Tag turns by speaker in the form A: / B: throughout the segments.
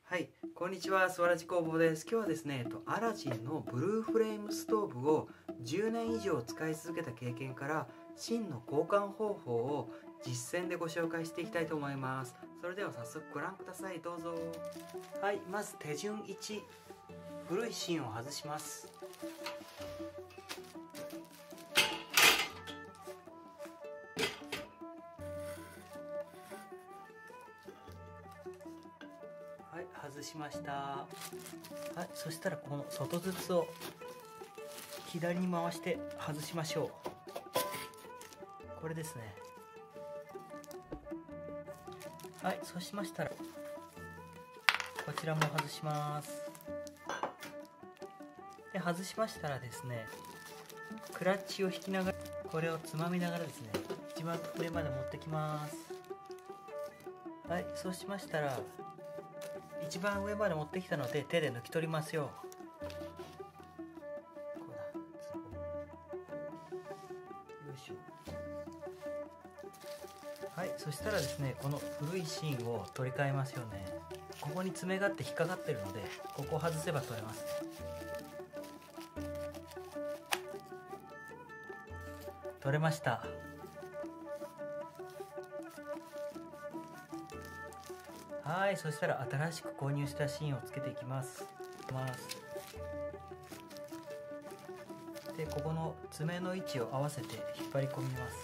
A: はい、こんにちは、スワラジ工房です。今日はですね、アラジンのブルーフレームストーブを10年以上使い続けた経験から芯の交換方法を実践でご紹介していきたいと思います。それでは早速ご覧ください、どうぞ。はい、まず手順1、古い芯を外します。はい、外しました。はい、そしたらこの外筒を左に回して外しましょう。これですね。はい、そうしましたらこちらも外します。で、外しましたらですね、クラッチを引きながらこれをつまみながらですね、一番上まで持ってきます。はい、そうしましたら一番上まで持ってきたので手で抜き取りますよ。こうだ、よいしょ。はい、そしたらですね、この古い芯を取り替えますよね。ここに爪があって引っかかってるので、ここを外せば取れます。取れました。はい、そしたら新しく購入した芯をつけていきます。で、ここの爪の位置を合わせて引っ張り込みます。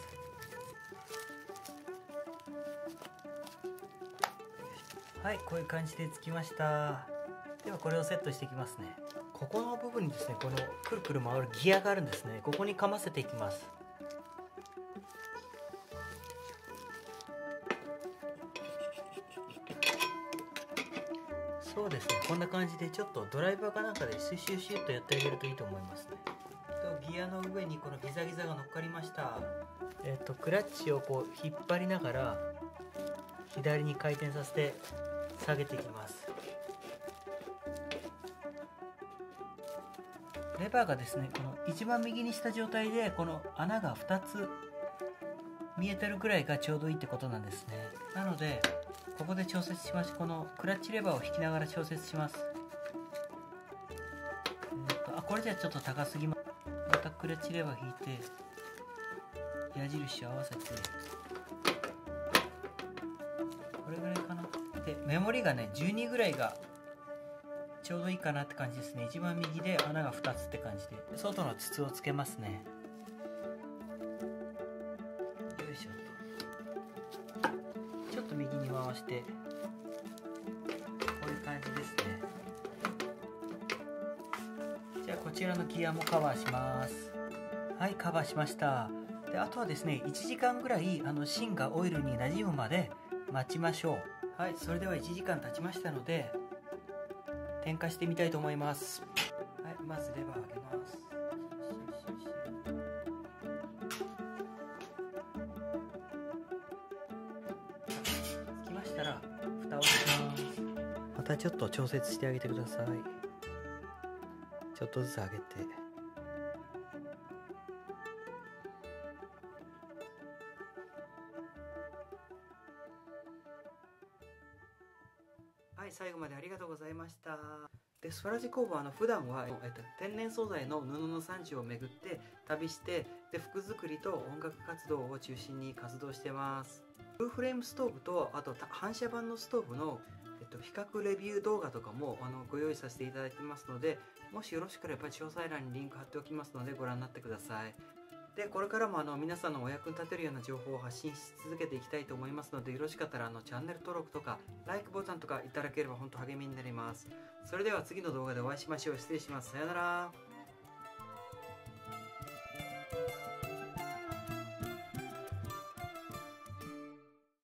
A: はい、こういう感じでつきました。ではこれをセットしていきますね。ここの部分にですね、このくるくる回るギアがあるんですね。ここにかませていきます。そうですね、こんな感じでちょっとドライバーかなんかでシュシュシュッとやってあげるといいと思いますね。ギアの上にこのギザギザが乗っかりました。クラッチをこう引っ張りながら左に回転させて下げていきます。レバーがですね、この一番右にした状態でこの穴が2つ見えてるくらいがちょうどいいってことなんですね。なのでここで調節します。このクラッチレバーを引きながら調節します。これじゃちょっと高すぎます。またクラッチレバー引いて矢印を合わせて、これぐらいかな。で、メモリがね12ぐらいがちょうどいいかなって感じですね。一番右で穴が2つって感じで、外の筒をつけますね。よいしょと。ちょっと右に回してこういう感じですね。じゃあこちらのギアもカバーします。はい、カバーしました。で、あとはですね、1時間ぐらい芯がオイルに馴染むまで待ちましょう。はい、それでは1時間経ちましたので点火してみたいと思います。はい、まずレバーを上げます。つきましたら蓋をします。またちょっと調節してあげてください。ちょっとずつ上げて、はい、最後までありがとうございました。で、スワラジ工房は普段は、天然素材の布の産地を巡って旅して、で、服作りと音楽活動を中心に活動してます。ブルーフレームストーブとあと反射板のストーブの、比較レビュー動画とかもご用意させていただいてますので、もしよろしければ詳細欄にリンク貼っておきますのでご覧になってください。で、これからも皆さんのお役に立てるような情報を発信し続けていきたいと思いますので、よろしかったらチャンネル登録とか LIKE ボタンとかいただければ本当励みになります。それでは次の動画でお会いしましょう。失礼します。さよなら。